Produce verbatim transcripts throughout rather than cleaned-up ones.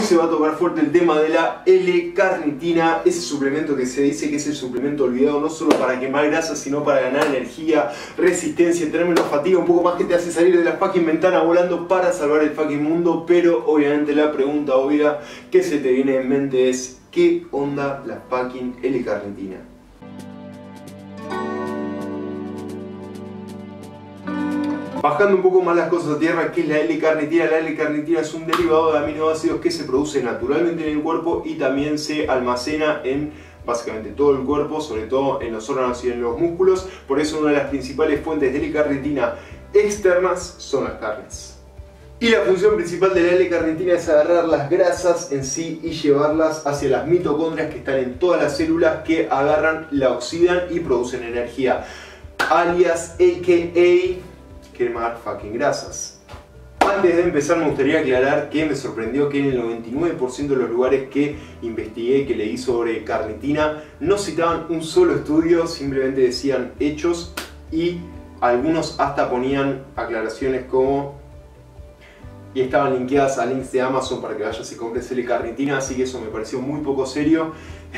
se va a tocar fuerte el tema de la L-carnitina, ese suplemento que se dice que es el suplemento olvidado no solo para quemar grasa, sino para ganar energía, resistencia, tener menos fatiga, un poco más que te hace salir de la fucking ventana volando para salvar el fucking mundo. Pero obviamente la pregunta obvia que se te viene en mente es: ¿qué onda la fucking L-carnitina? Bajando un poco más las cosas a tierra, ¿qué es la L-carnitina? La L-carnitina es un derivado de aminoácidos que se produce naturalmente en el cuerpo y también se almacena en básicamente todo el cuerpo, sobre todo en los órganos y en los músculos. Por eso una de las principales fuentes de L-carnitina externas son las carnes. Y la función principal de la L-carnitina es agarrar las grasas en sí y llevarlas hacia las mitocondrias que están en todas las células, que agarran, la oxidan y producen energía, alias a k a quemar fucking grasas. Antes de empezar me gustaría aclarar que me sorprendió que en el noventa y nueve por ciento de los lugares que investigué, que leí sobre carnitina, no citaban un solo estudio, simplemente decían hechos, y algunos hasta ponían aclaraciones como y estaban linkeadas a links de Amazon para que vayas y compres L-carnitina, así que eso me pareció muy poco serio.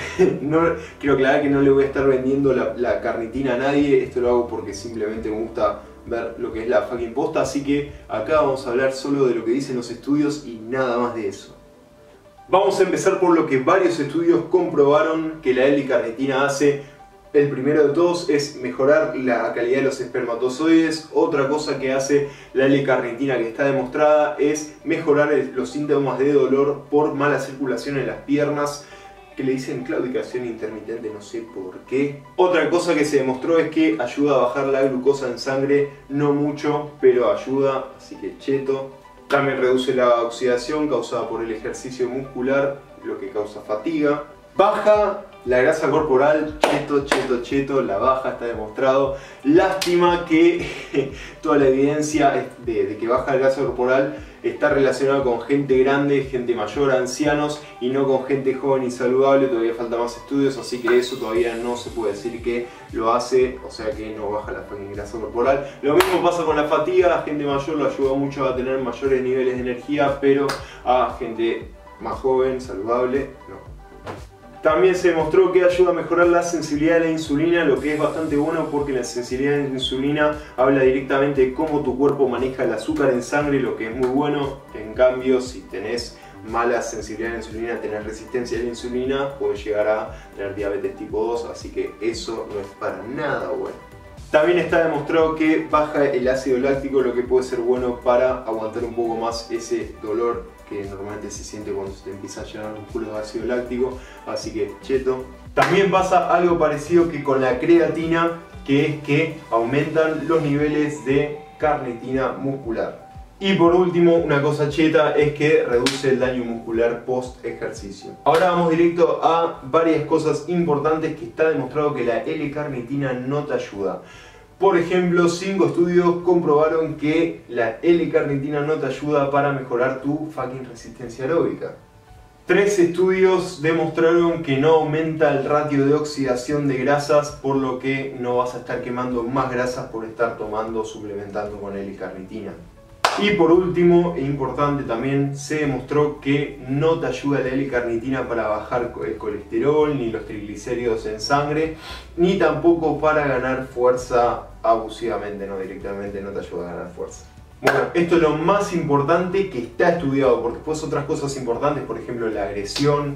No, quiero aclarar que no le voy a estar vendiendo la, la carnitina a nadie, esto lo hago porque simplemente me gusta ver lo que es la fucking posta, así que acá vamos a hablar solo de lo que dicen los estudios y nada más de eso. Vamos a empezar por lo que varios estudios comprobaron que la L-carnitina hace. El primero de todos es mejorar la calidad de los espermatozoides. Otra cosa que hace la L-carnitina que está demostrada es mejorar los síntomas de dolor por mala circulación en las piernas, que le dicen claudicación intermitente, no sé por qué. Otra cosa que se demostró es que ayuda a bajar la glucosa en sangre, no mucho, pero ayuda, así que cheto. También reduce la oxidación causada por el ejercicio muscular, lo que causa fatiga. Baja la grasa corporal, cheto, cheto, cheto, la baja, está demostrado. Lástima que toda la evidencia de, de que baja la grasa corporal está relacionada con gente grande, gente mayor, ancianos, y no con gente joven y saludable. Todavía falta más estudios, así que eso todavía no se puede decir que lo hace, o sea que no baja la grasa corporal. Lo mismo pasa con la fatiga, a gente mayor lo ayuda mucho a tener mayores niveles de energía, pero a gente más joven, saludable, no. También se demostró que ayuda a mejorar la sensibilidad de la insulina, lo que es bastante bueno porque la sensibilidad de la insulina habla directamente de cómo tu cuerpo maneja el azúcar en sangre, lo que es muy bueno. En cambio, si tenés mala sensibilidad a la insulina, tenés resistencia a la insulina, puedes llegar a tener diabetes tipo dos, así que eso no es para nada bueno. También está demostrado que baja el ácido láctico, lo que puede ser bueno para aguantar un poco más ese dolor que normalmente se siente cuando se te empieza a llenar los músculos de ácido láctico, así que cheto. También pasa algo parecido que con la creatina, que es que aumentan los niveles de carnitina muscular. Y por último, una cosa cheta es que reduce el daño muscular post ejercicio. Ahora vamos directo a varias cosas importantes que está demostrado que la L-carnitina no te ayuda. Por ejemplo, cinco estudios comprobaron que la L-carnitina no te ayuda para mejorar tu fucking resistencia aeróbica. Tres estudios demostraron que no aumenta el ratio de oxidación de grasas, por lo que no vas a estar quemando más grasas por estar tomando, suplementando con L-carnitina. Y por último, e importante también, se demostró que no te ayuda la L-carnitina para bajar el colesterol, ni los triglicéridos en sangre, ni tampoco para ganar fuerza abusivamente, no directamente no te ayuda a ganar fuerza. Bueno, esto es lo más importante que está estudiado, porque después otras cosas importantes, por ejemplo la agresión,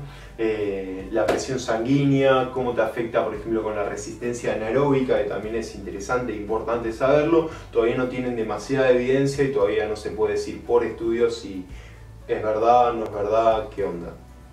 eh, la presión sanguínea, cómo te afecta por ejemplo con la resistencia anaeróbica, que también es interesante e importante saberlo, todavía no tienen demasiada evidencia y todavía no se puede decir por estudios si es verdad, no es verdad, qué onda.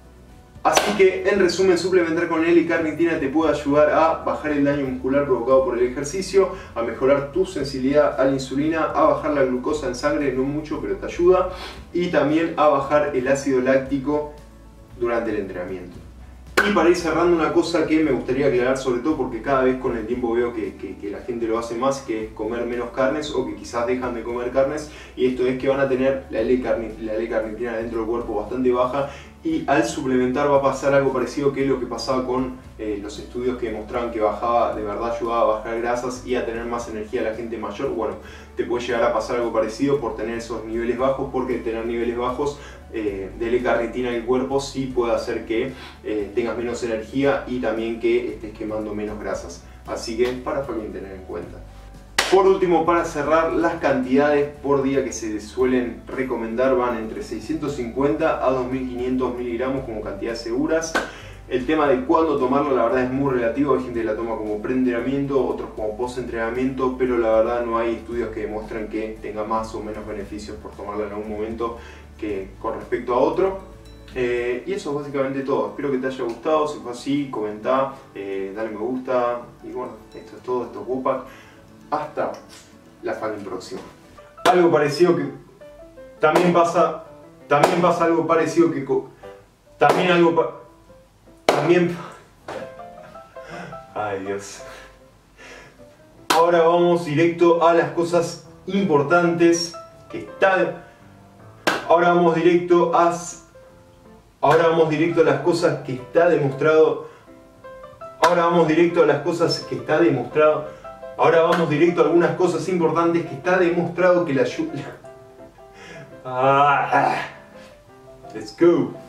Así que, en resumen, suplementar con L-carnitina te puede ayudar a bajar el daño muscular provocado por el ejercicio, a mejorar tu sensibilidad a la insulina, a bajar la glucosa en sangre, no mucho, pero te ayuda, y también a bajar el ácido láctico durante el entrenamiento. Y para ir cerrando, una cosa que me gustaría aclarar, sobre todo porque cada vez con el tiempo veo que, que, que la gente lo hace más, que es comer menos carnes, o que quizás dejan de comer carnes, y esto es que van a tener la L-carnitina dentro del cuerpo bastante baja, y al suplementar va a pasar algo parecido que es lo que pasaba con eh, los estudios que demostraban que bajaba, de verdad ayudaba a bajar grasas y a tener más energía a la gente mayor. Bueno, te puede llegar a pasar algo parecido por tener esos niveles bajos, porque tener niveles bajos eh, de L-carnitina en el cuerpo sí puede hacer que eh, tengas menos energía y también que estés quemando menos grasas. Así que para también tener en cuenta. Por último, para cerrar, las cantidades por día que se suelen recomendar van entre seiscientos cincuenta a dos mil quinientos miligramos como cantidades seguras. El tema de cuándo tomarlo la verdad es muy relativo, hay gente que la toma como pre-entrenamiento, otros como post-entrenamiento, pero la verdad no hay estudios que demuestran que tenga más o menos beneficios por tomarla en algún momento que con respecto a otro. Eh, y eso es básicamente todo. Espero que te haya gustado. Si fue así, comenta, eh, dale me gusta. Y bueno, esto es todo, esto es Wupak. Hasta la fucking próxima. Algo parecido que también pasa, también pasa algo parecido que también algo pa, también. Ay Dios. Ahora vamos directo a las cosas importantes que están. Ahora vamos directo a Ahora vamos directo a las cosas que está demostrado. Ahora vamos directo a las cosas que está demostrado. Ahora vamos directo a algunas cosas importantes que está demostrado que la ayuda. Ah, let's go.